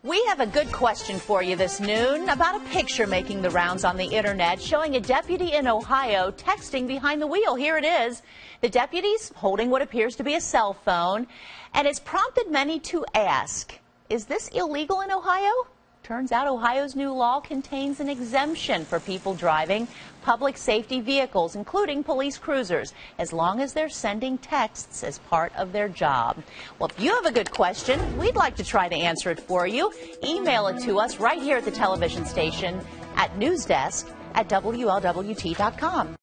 We have a good question for you this noon about a picture making the rounds on the internet showing a deputy in Ohio texting behind the wheel. Here it is. The deputy's holding what appears to be a cell phone, and it's prompted many to ask, is this illegal in Ohio? Turns out Ohio's new law contains an exemption for people driving public safety vehicles, including police cruisers, as long as they're sending texts as part of their job. Well, if you have a good question, we'd like to try to answer it for you. Email it to us right here at the television station at newsdesk@WLWT.com.